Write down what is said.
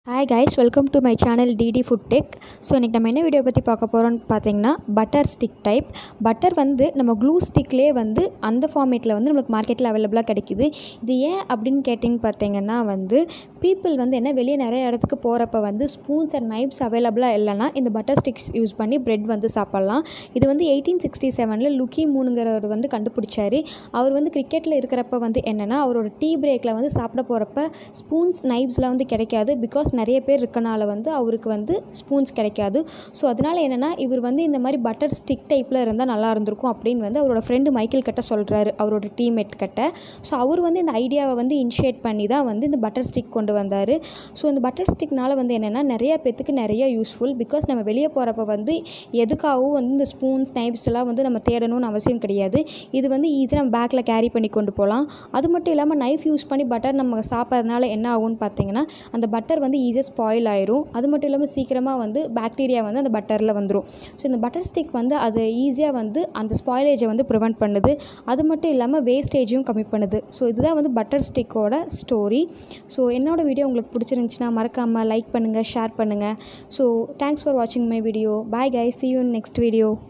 Hi guys, welcome to my channel DDFOODTECH. So இன்னைக்கு நம்ம என்ன வீடியோ பற்றி பார்க்க போகிறோம்னு பார்த்தீங்கன்னா பட்டர் ஸ்டிக் டைப். பட்டர் வந்து நம்ம க்ளூ ஸ்டிக்லேயே வந்து அந்த ஃபார்மேட்டில் வந்து நம்மளுக்கு மார்க்கெட்டில் அவைலபிளாக கிடைக்குது. இது ஏன் அப்படின்னு கேட்டிங்கன்னு பார்த்தீங்கன்னா வந்து பீப்புள் வந்து என்ன வெளியே நிறைய இடத்துக்கு போகிறப்ப வந்து ஸ்பூன்ஸ் அண்ட் நைப்ஸ் அவைலபிளாக இல்லைனா இந்த பட்டர் ஸ்டிக்ஸ் யூஸ் பண்ணி ப்ரெட் வந்து சாப்பிட்லாம். இது வந்து 1867 லுக்கி மூணுங்கிறவர் வந்து கண்டுபிடிச்சார். அவர் வந்து கிரிக்கெட்டில் இருக்கிறப்ப வந்து என்னென்னா அவரோட டீ பிரேக்கில் வந்து சாப்பிட போகிறப்ப ஸ்பூன்ஸ் நைப்ஸ்லாம் வந்து கிடைக்காது. பிகாஸ் நிறைய பேர் இருக்கனால வந்து அவருக்கு வந்து ஸ்பூன்ஸ் கிடைக்காது. ஸோ அதனால் என்னென்னா இவர் வந்து இந்த மாதிரி பட்டர் ஸ்டிக் டைப்பில் இருந்தால் நல்லா இருந்திருக்கும் அப்படின்னு வந்து அவரோட ஃப்ரெண்டு மைக்கேல் கிட்ட சொல்கிறாரு, அவரோட டீம்மேட் கிட்ட. ஸோ அவர் வந்து இந்த ஐடியாவை வந்து இனிஷியேட் பண்ணி தான் வந்து இந்த பட்டர் ஸ்டிக் கொண்டு வந்தார். ஸோ இந்த பட்டர் ஸ்டிக்னால் வந்து என்னென்னா நிறைய பேத்துக்கு நிறைய யூஸ்ஃபுல். பிகாஸ் நம்ம வெளியே போகிறப்ப வந்து எதுக்காகவும் வந்து இந்த ஸ்பூன்ஸ் நைஃப்ஸ் எல்லாம் வந்து நம்ம தேடணும்னு அவசியம் கிடையாது. இது வந்து ஈஸியாக நம்ம பேக்கில் கேரி பண்ணி கொண்டு போகலாம். அது மட்டும் இல்லாமல் நைஃப் யூஸ் பண்ணி பட்டர் நம்ம சாப்பிட்றதுனால என்ன ஆகும்னு பார்த்தீங்கன்னா அந்த பட்டர் வந்து ஈஸியாக ஸ்பாயில் ஆயிரும். அது மட்டும் இல்லாமல் சீக்கிரமாக வந்து பாக்டீரியா வந்து அந்த பட்டரில் வந்துடும். ஸோ இந்த பட்டர் ஸ்டிக் வந்து அது ஈஸியாக வந்து அந்த ஸ்பாயிலேஜை வந்து ப்ரிவெண்ட் பண்ணுது. அது மட்டும் இல்லாமல் வேஸ்டேஜையும் கம்மி பண்ணுது. ஸோ இதுதான் வந்து பட்டர் ஸ்டிக்கோட ஸ்டோரி. ஸோ என்னோட வீடியோ உங்களுக்கு பிடிச்சிருந்துச்சுன்னா மறக்காமல் லைக் பண்ணுங்கள், ஷேர் பண்ணுங்கள். ஸோ தேங்க்ஸ் ஃபார் வாட்சிங் my video. Bye guys, see you in next video.